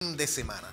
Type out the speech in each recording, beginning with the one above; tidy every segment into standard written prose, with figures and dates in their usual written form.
de semana.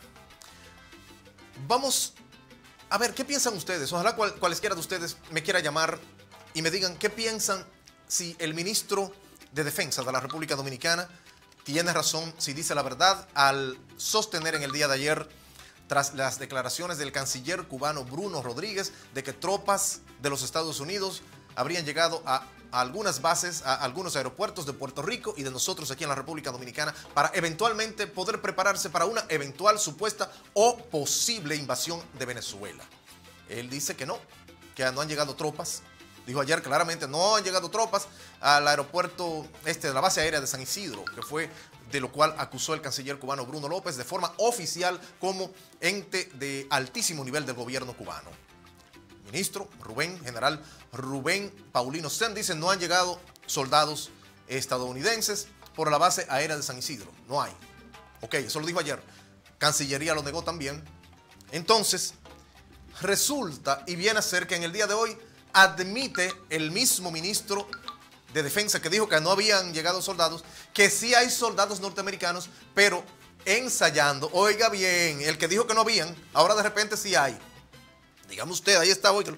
Vamos a ver, ¿qué piensan ustedes? Ojalá cualesquiera de ustedes me quiera llamar y me digan qué piensan si el ministro de Defensa de la República Dominicana tiene razón, si dice la verdad, al sostener en el día de ayer, tras las declaraciones del canciller cubano Bruno Rodríguez, de que tropas de los Estados Unidos habrían llegado a algunas bases, a algunos aeropuertos de Puerto Rico y de nosotros aquí en la República Dominicana para eventualmente poder prepararse para una eventual supuesta o posible invasión de Venezuela. Él dice que no han llegado tropas. Dijo ayer claramente, no han llegado tropas al aeropuerto de la base aérea de San Isidro, que fue de lo cual acusó el canciller cubano Bruno López de forma oficial como ente de altísimo nivel del gobierno cubano. Ministro general Rubén Paulino Sen dice no han llegado soldados estadounidenses por la base aérea de San Isidro. No hay. Ok, eso lo dijo ayer. Cancillería lo negó también. Entonces, resulta y viene a ser que en el día de hoy admite el mismo ministro de Defensa que dijo que no habían llegado soldados, que sí hay soldados norteamericanos, pero ensayando. Oiga bien, el que dijo que no habían, ahora de repente sí hay. Dígame usted, ahí está hoy.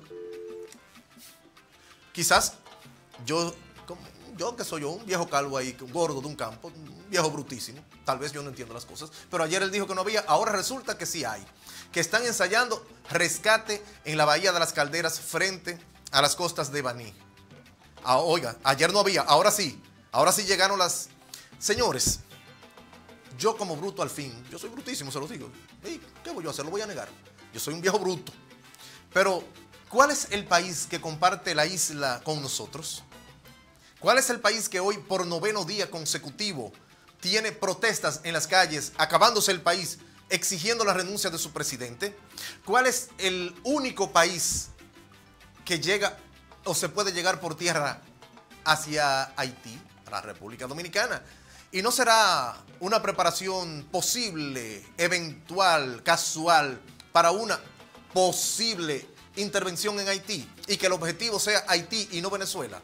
Quizás yo que soy un viejo calvo ahí, gordo de un campo, un viejo brutísimo, tal vez yo no entiendo las cosas, pero ayer él dijo que no había, ahora resulta que sí hay, que están ensayando rescate en la Bahía de las Calderas frente a las costas de Baní. Oiga, ayer no había, ahora sí llegaron las... Señores, yo como bruto al fin, yo soy brutísimo, se los digo, ¿qué voy yo a hacer? Lo voy a negar, yo soy un viejo bruto. Pero, ¿cuál es el país que comparte la isla con nosotros? ¿Cuál es el país que hoy, por 9º día consecutivo, tiene protestas en las calles, acabándose el país, exigiendo la renuncia de su presidente? ¿Cuál es el único país que llega o se puede llegar por tierra hacia Haití, a la República Dominicana? ¿Y no será una preparación posible, eventual, casual, para una posible intervención en Haití y que el objetivo sea Haití y no Venezuela?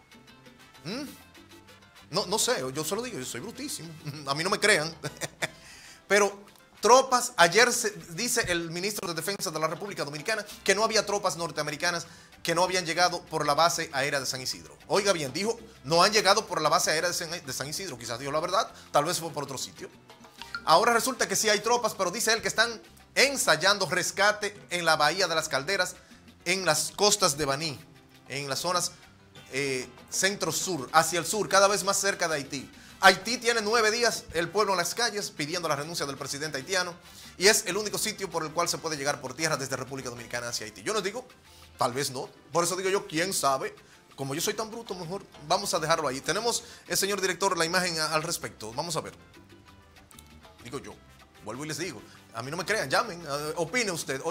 No sé, yo se lo digo, yo soy brutísimo, a mí no me crean. Pero tropas, ayer dice el ministro de Defensa de la República Dominicana que no había tropas norteamericanas que no habían llegado por la base aérea de San Isidro. Oiga bien, dijo, no han llegado por la base aérea de San Isidro, quizás dijo la verdad, tal vez fue por otro sitio. Ahora resulta que sí hay tropas, pero dice él que están ensayando rescate en la Bahía de las Calderas, en las costas de Baní, en las zonas centro-sur, hacia el sur, cada vez más cerca de Haití. Haití tiene 9 días el pueblo en las calles pidiendo la renuncia del presidente haitiano y es el único sitio por el cual se puede llegar por tierra desde República Dominicana hacia Haití. Yo no digo, tal vez no, por eso digo yo, quién sabe. Como yo soy tan bruto, mejor vamos a dejarlo ahí. Tenemos, señor director, la imagen al respecto. Vamos a ver. Digo yo, vuelvo y les digo, a mí no me crean, llamen, opine usted,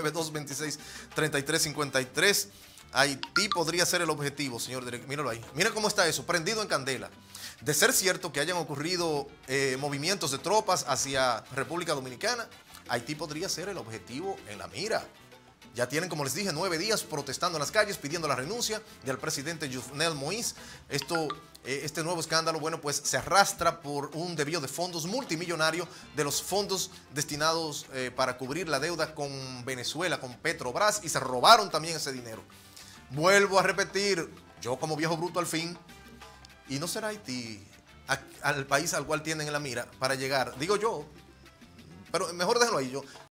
809-226-3353. Haití podría ser el objetivo, señor director. Míralo ahí, mira cómo está eso, prendido en candela. De ser cierto que hayan ocurrido movimientos de tropas hacia República Dominicana, Haití podría ser el objetivo en la mira. Ya tienen, como les dije, 9 días protestando en las calles, pidiendo la renuncia del presidente Jovenel Moïse. Este nuevo escándalo, bueno, pues se arrastra por un desvío de fondos multimillonario de los fondos destinados para cubrir la deuda con Venezuela, con Petrobras, y se robaron también ese dinero. Vuelvo a repetir, yo como viejo bruto al fin, y no será Haití al país al cual tienen en la mira para llegar, digo yo, pero mejor déjenlo ahí,